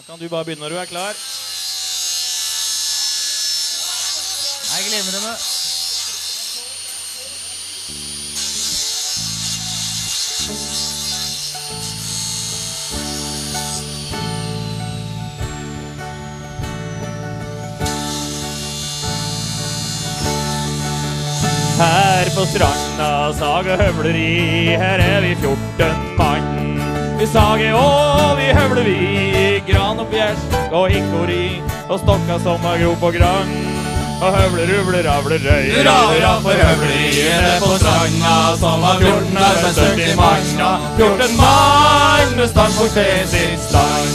Da kan du bare begynne når du klar. Jeg gleder meg. Her på stranda sager høvleri, her vi 14 mann. Vi sager og vi høvler gran og bjersk og hikori, og stokka som grop og grann. Og høvler, ruvler, avler, røy. Hurra, hurra for høvleriene på stranda, som 14 arbeidsdyktige mann. 14 mann med stand for sin stand.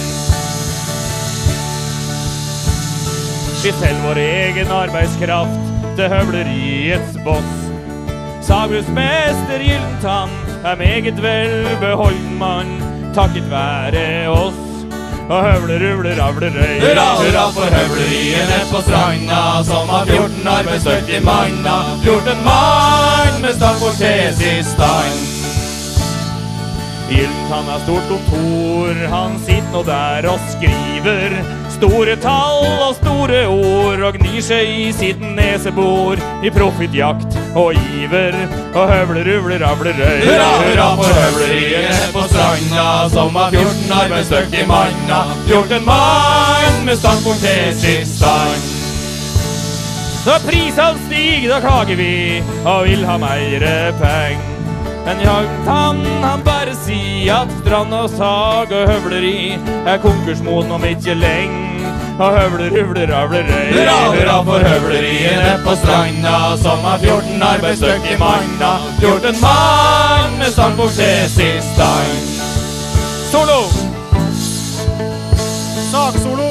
Vi selger vår egen arbeidskraft til høvleriets boss. Sagbruksmester Gyllentann meget vel beholden mann, takket være oss. Og høvler, ruvler, avler, røy. Hurra, hurra for høvleriene på stranda, som 14 arbeidsdyktige mann. 14 mann med stand for sin stand. Gyllentann har stort kontor, han sitter nå der og skriver store tall og store ord, og gnir seg i sitt nesebor i profittjakt og iver, og høvler, ruvler, avler, røy. Hurra, hurra for høvleriene på stranda, som 14 arbeidsdyktige mann. 14 mann med standpunkt til sin stand. Når prisene stiger, da klager vi og vil ha meire peng. Men Gyllentann, han bare sier at strand og sag og høvleri konkursmoden om ikke lenge. Og høvler, ruvler, avler, røy. Hurra, hurra for høvleriene på stranda, som 14 arbeidsdyktige mann. 14 mann med standpunkt til sin stand. Solo! Sagsolo.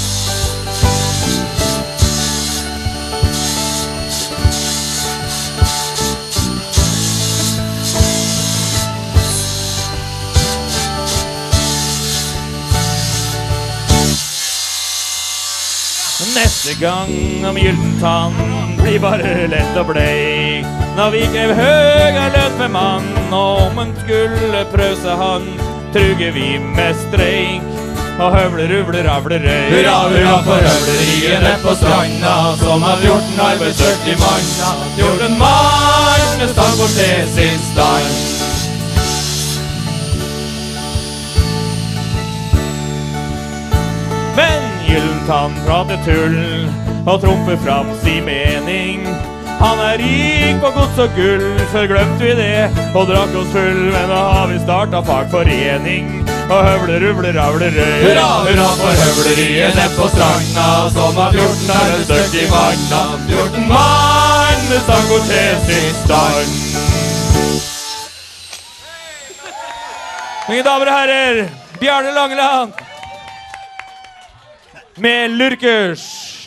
Neste gang om Gyllentann blir bare lett og bleik. Når vi krev høga lønn for mann, og om en skulle prøve seg han, truger vi med streik. Og høvler, ruvler, avler, røy. Hurra, hurra for høvleriene på stranda, som 14 arbeidsdyktige mann. 14 mann med standpunkt til sin stand. Men Gyllentann prater tull og trumfer fram sin mening. Han rik og gods og gull, før glemte vi det og drakk oss full. Men nå har vi startet fagforening, og høvler, ruvler, avler, røy. Hurra, hurra for høvleriene på stranda, som 14 arbeidsdyktige mann. 14 mann med standpunkt til sin stand. Mine damer og herrer, Bjarne Langeland med Lurkers.